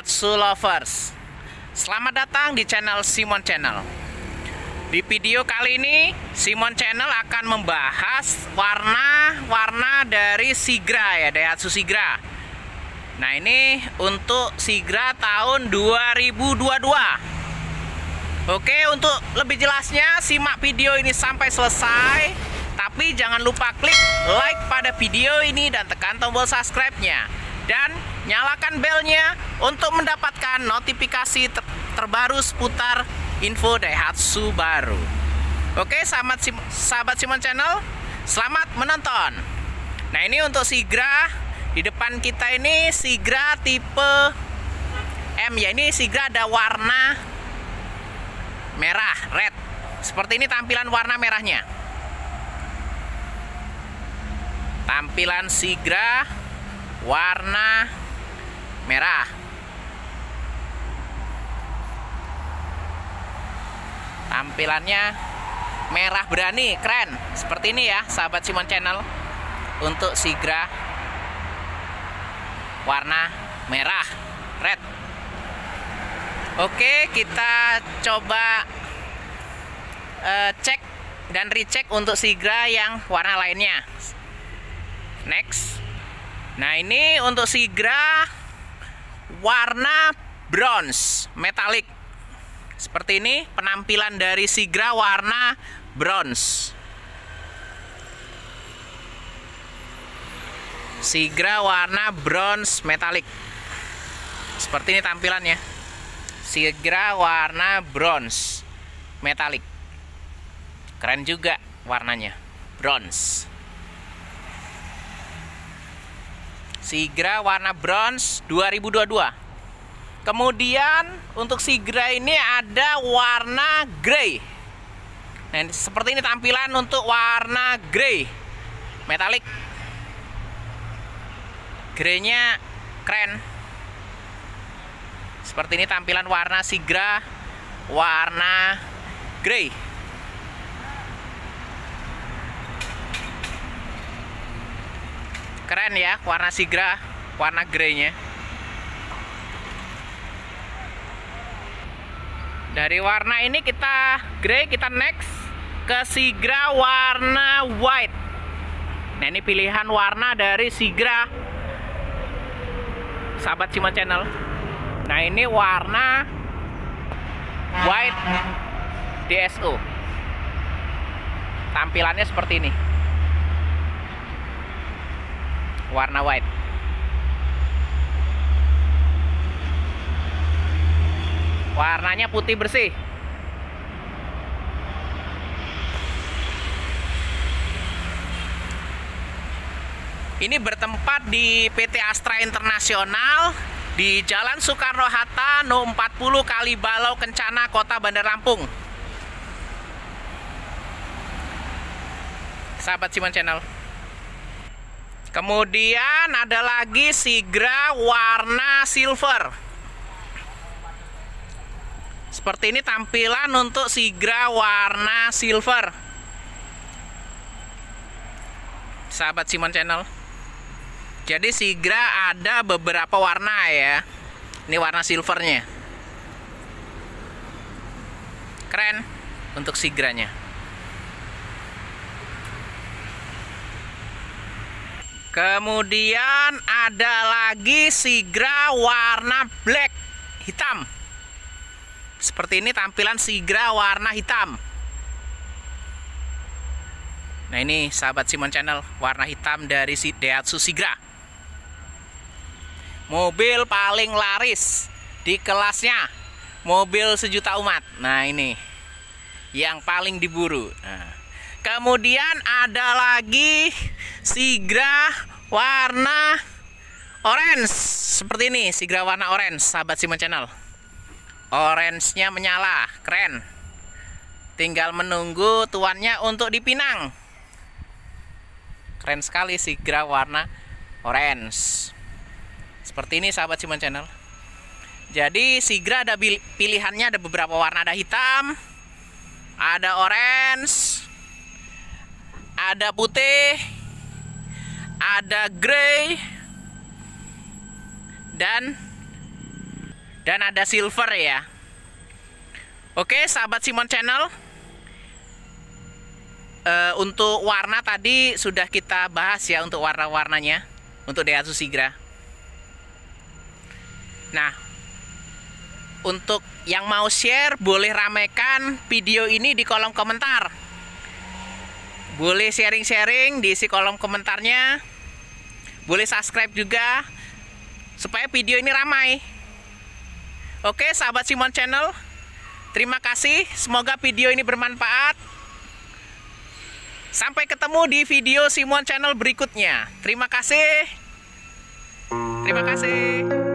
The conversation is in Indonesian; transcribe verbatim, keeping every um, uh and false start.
Daihatsu Lovers. Selamat datang di channel Simon Channel. Di video kali ini Simon Channel akan membahas warna-warna dari Sigra ya, Daihatsu Sigra. Nah, ini untuk Sigra tahun dua ribu dua puluh dua. Oke, untuk lebih jelasnya simak video ini sampai selesai. Tapi jangan lupa klik like pada video ini dan tekan tombol subscribe-nya. Dan nyalakan belnya untuk mendapatkan notifikasi ter terbaru seputar info Daihatsu baru. Oke, sahabat, Sim sahabat Simon Channel, selamat menonton. Nah, ini untuk Sigra. Di depan kita ini Sigra tipe M ya. Ini Sigra ada warna merah, red. Seperti ini tampilan warna merahnya. Tampilan Sigra warna merah. Tampilannya merah berani, keren. Seperti ini ya, sahabat Simon Channel. Untuk Sigra warna merah, red. Oke, kita coba uh, cek dan recheck untuk Sigra yang warna lainnya. Next. Nah, ini untuk Sigra warna bronze metalik. Seperti ini penampilan dari Sigra warna bronze. Sigra warna bronze metalik. Seperti ini tampilannya. Sigra warna bronze metalik. Keren juga warnanya, bronze. Sigra warna bronze dua ribu dua puluh dua. Kemudian untuk Sigra ini ada warna grey. Nah, seperti ini tampilan untuk warna grey metalik. Greynya keren. Seperti ini tampilan warna Sigra warna grey. Keren ya warna Sigra warna greynya. Dari warna ini kita grey, kita next ke Sigra warna white. Nah, ini pilihan warna dari Sigra sahabat Simon Channel. Nah, ini warna white D S O. Tampilannya seperti ini. Warna white. Warnanya putih bersih. Ini bertempat di P T Astra Internasional di Jalan Soekarno-Hatta No empat puluh Kalibalau Kencana, Kota Bandar Lampung. Sahabat Simon Channel. Kemudian ada lagi Sigra warna silver. Seperti ini tampilan untuk Sigra warna silver. Sahabat Simon Channel. Jadi Sigra ada beberapa warna ya. Ini warna silvernya. Keren untuk Sigranya. Kemudian ada lagi Sigra warna black, hitam. Seperti ini tampilan Sigra warna hitam. Nah, ini sahabat Simon Channel, warna hitam dari si Daihatsu Sigra. Mobil paling laris di kelasnya, mobil sejuta umat. Nah, ini yang paling diburu. Nah. Kemudian ada lagi Sigra warna orange. Seperti ini, Sigra warna orange, sahabat Simon Channel. Orange-nya menyala, keren. Tinggal menunggu tuannya untuk dipinang. Keren sekali Sigra warna orange. Seperti ini, sahabat Simon Channel. Jadi Sigra ada pilihannya, ada beberapa warna, ada hitam, ada orange, ada putih, ada grey, dan dan ada silver ya. Oke, sahabat Simon Channel, uh, untuk warna tadi sudah kita bahas ya, untuk warna-warnanya untuk Daihatsu Sigra. Nah, untuk yang mau share boleh ramaikan video ini di kolom komentar. Boleh sharing-sharing di isi kolom komentarnya. Boleh subscribe juga supaya video ini ramai. Oke, sahabat Simon Channel, terima kasih. Semoga video ini bermanfaat. Sampai ketemu di video Simon Channel berikutnya. Terima kasih. Terima kasih.